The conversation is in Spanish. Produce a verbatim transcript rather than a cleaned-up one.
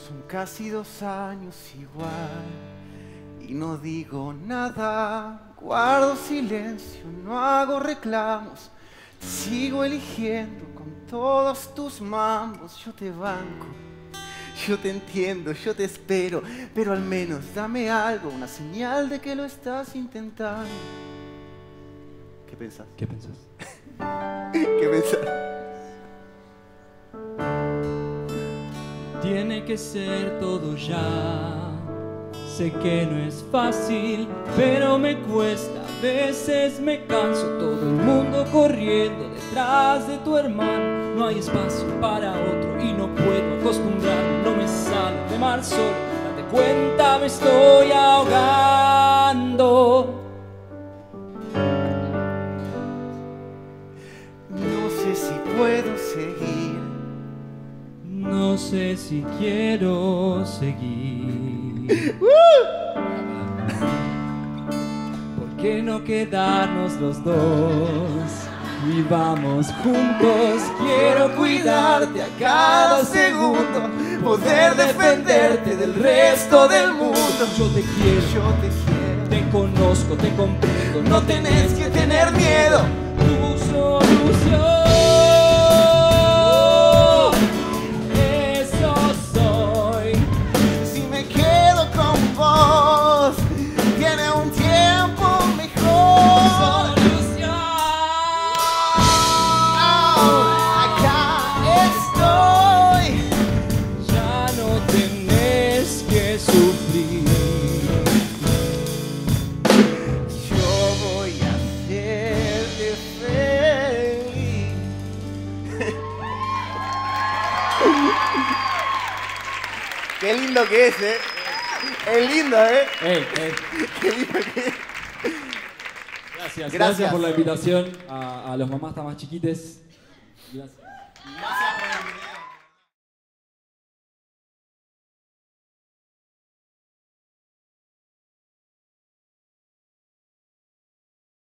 Son casi dos años igual y no digo nada, guardo silencio, no hago reclamos, te sigo eligiendo con todos tus mambos, yo te banco, yo te entiendo, yo te espero, pero al menos dame algo, una señal de que lo estás intentando. ¿Qué pensás? ¿Qué pensás? ¿Qué pensás? Tiene que ser todo ya. Sé que no es fácil, pero me cuesta. A veces me canso, todo el mundo corriendo detrás de tu hermano. No hay espacio para otro y no puedo acostumbrarme. No me sale remar solo, date cuenta, me estoy ahogando. No sé si puedo seguir. No sé si quiero seguir. ¿Por qué no quedarnos los dos? Y vamos juntos. Quiero cuidarte a cada segundo, poder defenderte del resto del mundo. Yo te quiero, Yo te quiero. te conozco, te comprendo. No tenés que tener miedo. Tu solución. Qué lindo que es, ¿eh? Es lindo, ¿eh? Ey, ey. Qué lindo que es. Gracias, gracias, Gracias. por la invitación a, a los mamás más chiquites. Gracias. Gracias.